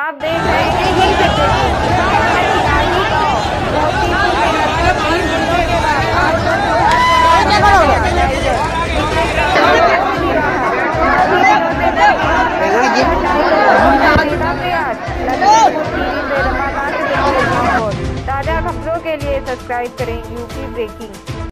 आप देख रहे हैं ताज़ा खबरों के लिए सब्सक्राइब करें यूपी ब्रेकिंग।